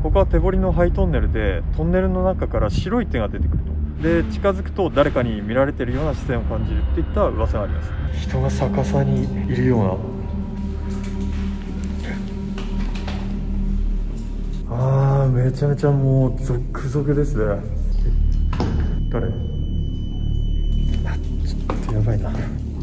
ここは手掘りのハイトンネルで、トンネルの中から白い手が出てくると。で、近づくと誰かに見られているような視線を感じるっていった噂があります。人が逆さにいるような。めちゃめちゃもう続々ですね。誰？ちょっとやばいな。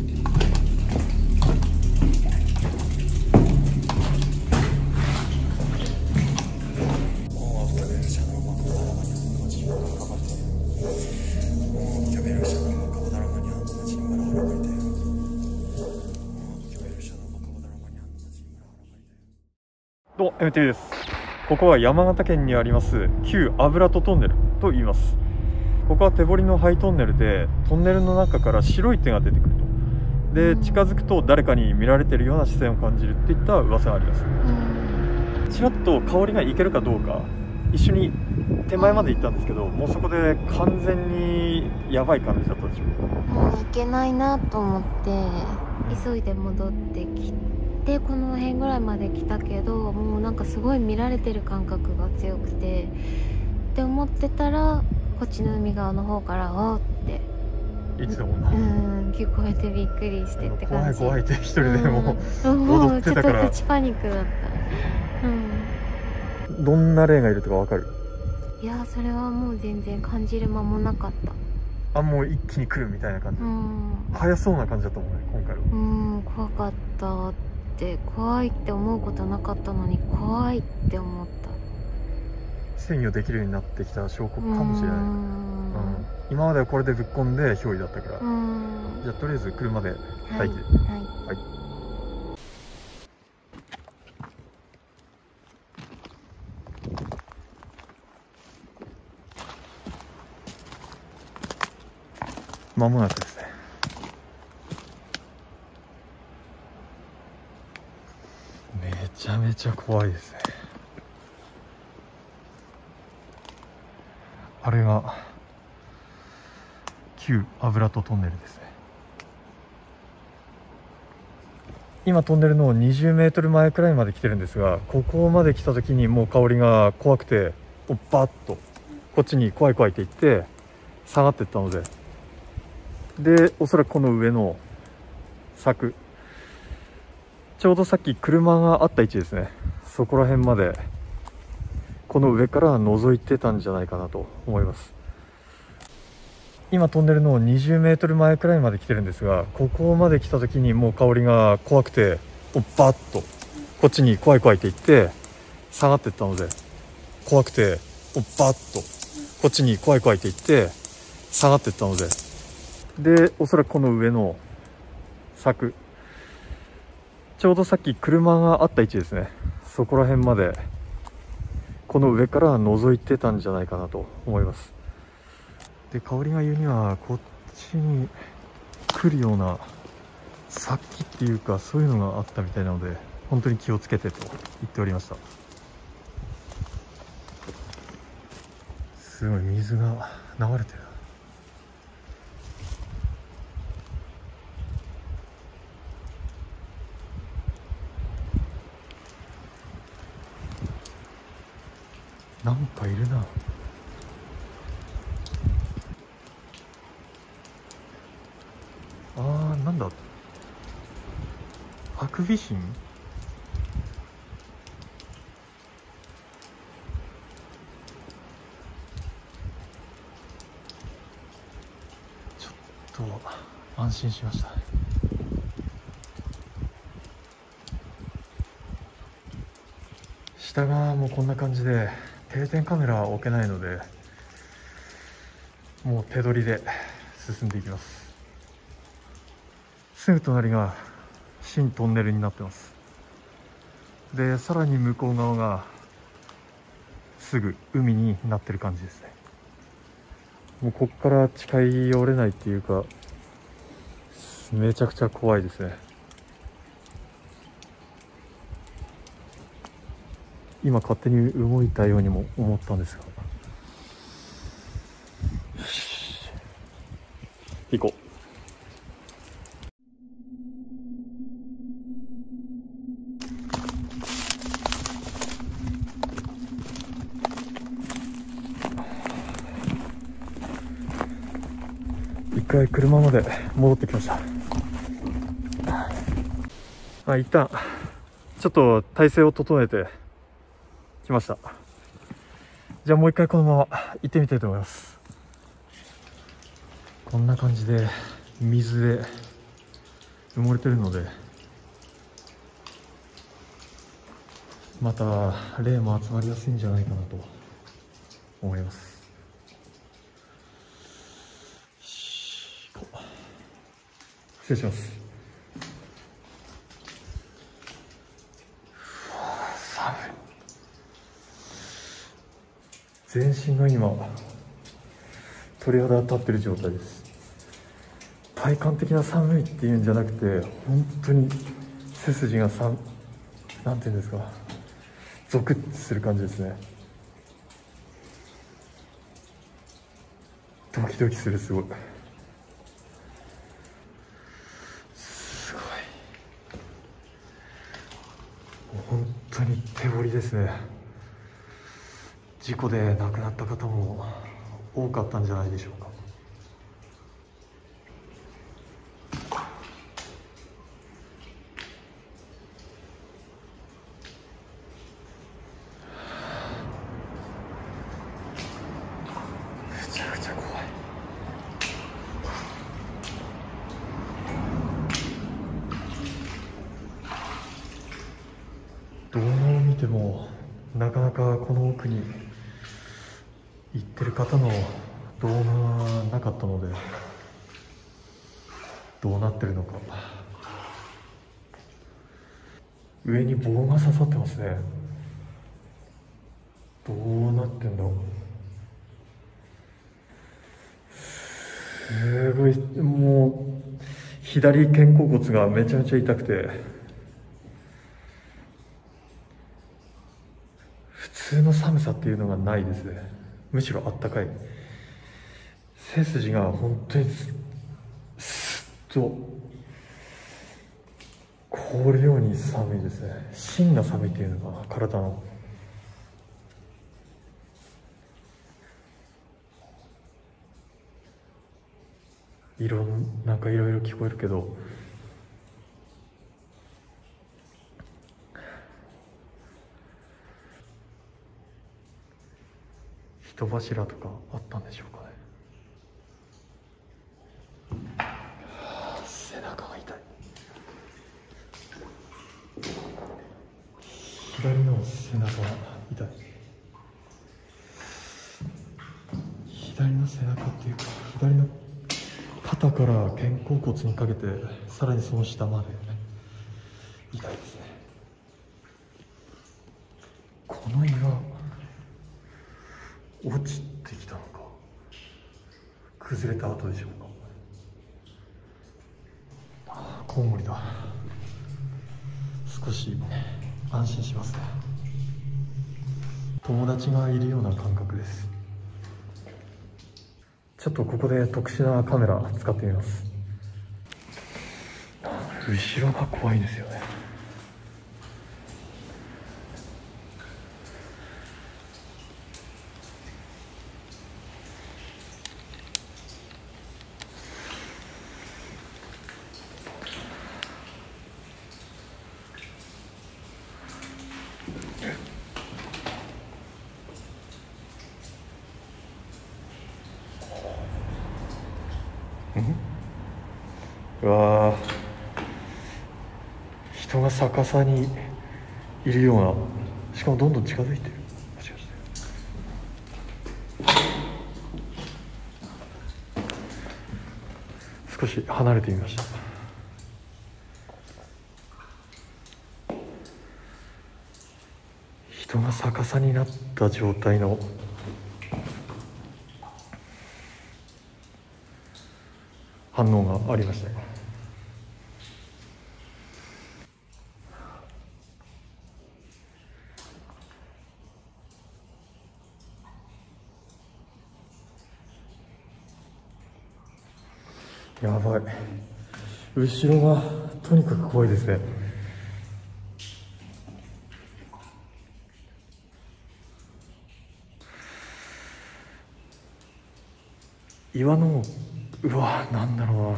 どうも MTV です。ここは山形県にあります旧油戸トンネルと言います。ここは手掘りのハイトンネルで、トンネルの中から白い手が出てくると。で、近づくと誰かに見られているような視線を感じるっていった噂があります。ちらっと香りがいけるかどうか一緒に手前まで行ったんですけど、もうそこで完全にやばい感じだったでしょうか。 もう行けないなと思って急いで戻ってきて、この辺ぐらいまで来たけど、もうなんかすごい見られてる感覚が強くてって思ってたら、こっちの海側の方から「おー」っていつもな聞こえてびっくりしてって感じ。 怖いって一人でもも踊ってたから、 ちょっとプチパニックだった。 どんな霊がいるとかわかる？ いやそれはもう全然感じる間もなかった。 もう一気に来るみたいな感じ。早そうな感じだったもんね、今回は。 怖かったって、怖いって思うことなかったのに怖いって思った。 制御できるようになってきた証拠かもしれない。今まではこれでぶっ込んで憑依だったから。じゃあとりあえず車で待機で。はい。間もなくですね。めちゃめちゃ怖いですね。あれが旧油戸トンネルですね。今トンネルの20メートル前くらいまで来てるんですが、ここまで来た時にもう香りが怖くて、バッとこっちに怖いって言って下がっていったので、おそらくこの上の柵、ちょうどさっき車があった位置ですね、そこら辺までこの上から覗いてたんじゃないかなと思います。今トンネルの20メートル前くらいまで来てるんですが、ここまで来た時にもう香りが怖くて、バッとこっちに怖いって言って下がっていったので、怖くてバッとこっちに怖いって言って下がっていったので、おそらくこの上の柵、ちょうどさっき車があった位置ですね、そこら辺までこの上から覗いてたんじゃないかなと思います。で、香りが言うにはこっちに来るような殺気っていうか、そういうのがあったみたいなので、本当に気をつけてと言っておりました。すごい水が流れてる。なんかいるな。なんだ、ハクビシン？ちょっと安心しました。下がもうこんな感じで、定点カメラは置けないので、もう手取りで進んでいきます。すぐ隣が新トンネルになってます。で、さらに向こう側がすぐ海になってる感じですね。もうこっから近寄れないっていうか、めちゃくちゃ怖いですね。今勝手に動いたようにも思ったんですが、よし、行こう。 回車まで戻ってきました。一旦ちょっと体勢を整えてきました。じゃあもう一回このまま行ってみたいと思います。こんな感じで水で埋もれてるので、また霊も集まりやすいんじゃないかなと思います。失礼します。寒い。全身が今鳥肌立ってる状態です。体感的な寒いっていうんじゃなくて、本当に背筋がなんていうんですか、ゾクッとする感じですね。ドキドキする。すごい本当に手彫りですね。事故で亡くなった方も多かったんじゃないでしょうか。めちゃくちゃ怖い。動画を見てもなかなかこの奥に行ってる方の動画がなかったので、どうなってるのか。上に棒が刺さってますね。どうなってんだろう。すごい、もう左肩甲骨がめちゃめちゃ痛くて、普通の寒さっていうのがないですね。むしろあったかい。背筋が本当にスッと凍るように寒いですね。芯が寒いっていうのが体の。なんかいろいろ聞こえるけど、人柱とかあったんでしょうかね。背中が痛い。左の背中が痛い。左の背中っていうか、左の肩から肩甲骨にかけて、さらにその下まで痛いですね。この岩落ちてきたのか、崩れた後でしょうか。コウモリだ。少し安心しますね。友達がいるような感覚です。ちょっとここで特殊なカメラ使ってみます。後ろが怖いですよね。うわー、人が逆さにいるような、しかもどんどん近づいてる。もしかして少し離れてみました。人が逆さになった状態の反応がありました。やばい。後ろがとにかく怖いですね。岩のうわ、なんだろうな、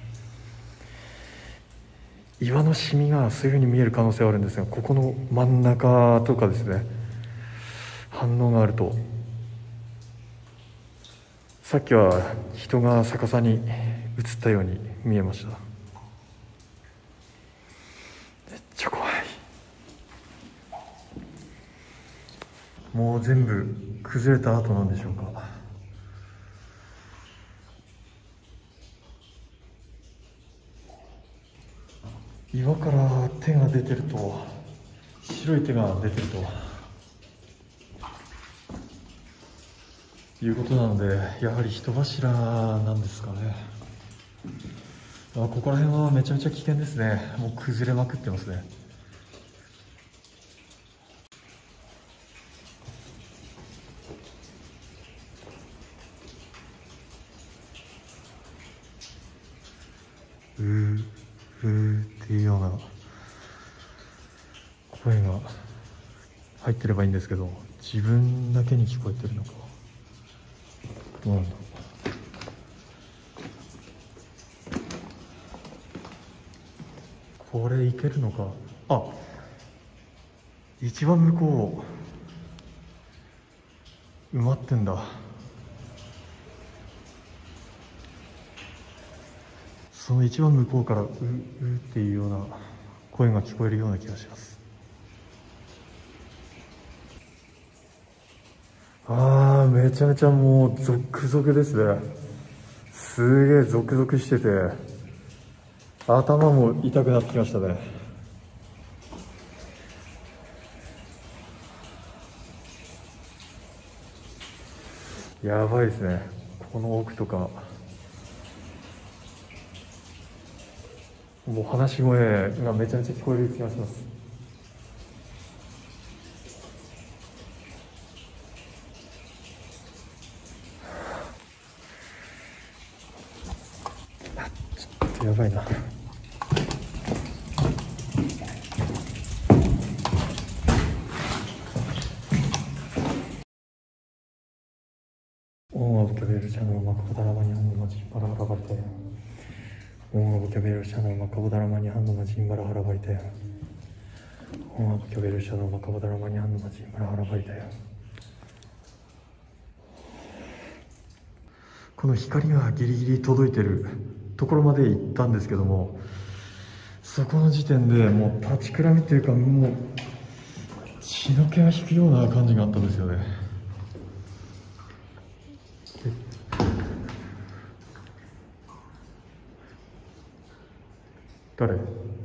岩のシミがそういう風に見える可能性はあるんですが、ここの真ん中とかですね、反応があると、さっきは人が逆さに映ったように見えました。めっちゃ怖い。もう全部崩れた後なんでしょうか。岩から手が出てると、白い手が出てるということなので、やはり人柱なんですかね。ここら辺はめちゃめちゃ危険ですね。もう崩れまくってますね。っていうような声が入ってればいいんですけど、自分だけに聞こえてるのかどうなんだろう。これいけるのか。あ、一番向こう埋まってんだ。その一番向こうからっていうような声が聞こえるような気がします。めちゃめちゃもうゾクゾクですね。すげえゾクゾクしてて、頭も痛くなってきましたね。やばいですね。この奥とかもう話し声がめちゃめちゃ聞こえる気がします。ちょっとやばいな。オンアブキャベルシャノマカボダラマニハンドマジンバラハラバリタヤ。オンアブキャベルシャノマカボダラマニハンドマジンバラハラバリタヤ。オンアブキャベルシャノマカボダラマニハンドマジンバラハラバリタヤ。この光がギリギリ届いてるところまで行ったんですけども、そこの時点でもう立ちくらみというか、もう血の気が引くような感じがあったんですよね。誰？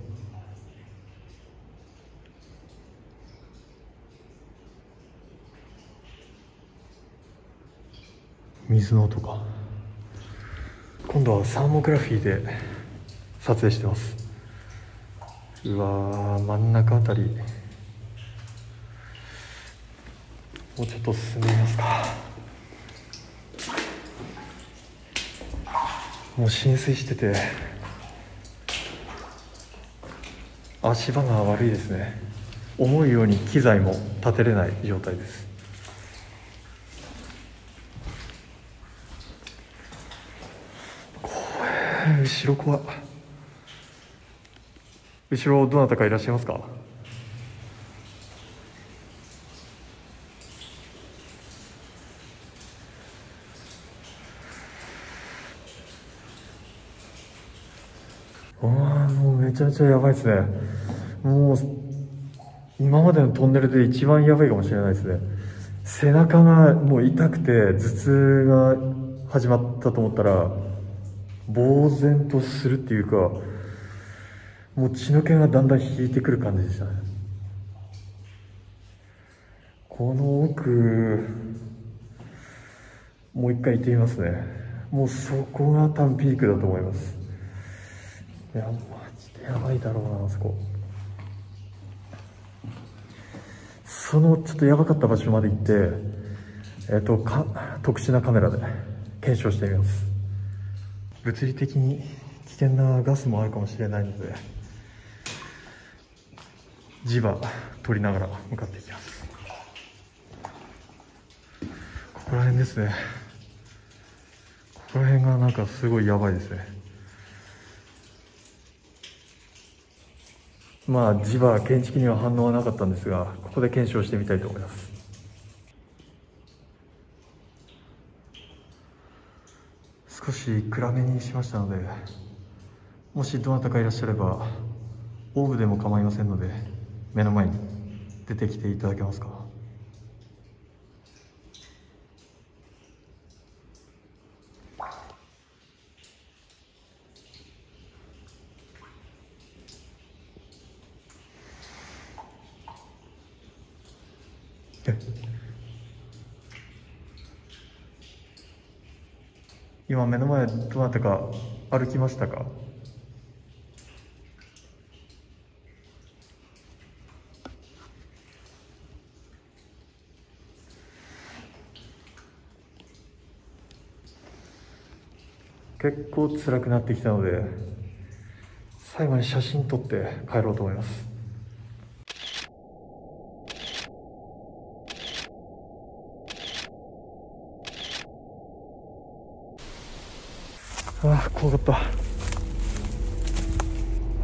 水の音か。今度はサーモグラフィーで撮影してます。うわー、真ん中あたりもうちょっと進んでみますか。もう浸水してて足場が悪いですね。思うように機材も立てれない状態です。後ろ怖っ。後ろどなたかいらっしゃいますか？もうめちゃめちゃやばいですね。もう今までのトンネルで一番やばいかもしれないですね。背中がもう痛くて頭痛が始まったと思ったら呆然とするっていうか、もう血の気がだんだん引いてくる感じでしたね。この奥もう一回行ってみますね。もうそこが多分ピークだと思います。いやマジでやばいだろうな、あそこ。そのちょっとやばかった場所まで行って特殊なカメラで検証してみます。物理的に危険なガスもあるかもしれないので磁場取りながら向かっていきます。ここら辺ですね。 この辺がなんかすごいやばいですね。まあ磁場検知器には反応はなかったんですが、ここで検証してみたいと思います。少し暗めにしましたので、もしどなたかいらっしゃればオーブでも構いませんので、目の前に出てきていただけますか。今目の前どなたか歩きましたか？結構辛くなってきたので、最後に写真撮って帰ろうと思います。ああ、怖かった。はい、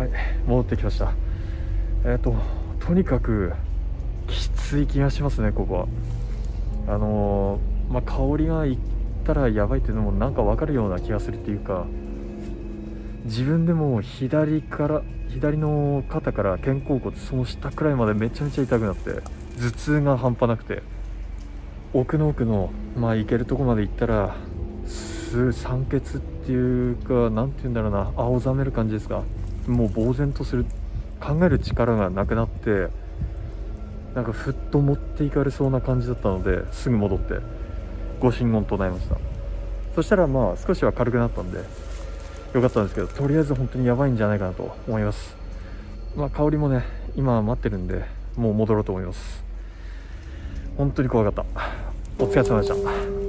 戻ってきました。とにかくきつい気がしますね、ここは。香りがいったらやばいっていうのもなんか分かるような気がするっていうか、自分でも左の肩から肩甲骨、その下くらいまでめちゃめちゃ痛くなって、頭痛が半端なくて、奥の行けるとこまで行ったら酸欠っていうか、なんて言うんだろうな、青ざめる感じですか。もう呆然とする、考える力がなくなって、なんかふっと持っていかれそうな感じだったので、すぐ戻ってご神言唱えました。そしたらまあ少しは軽くなったんでよかったんですけど、とりあえず本当にやばいんじゃないかなと思います。香りもね、今待ってるんで、もう戻ろうと思います。本当に怖かった。お疲れ様でした。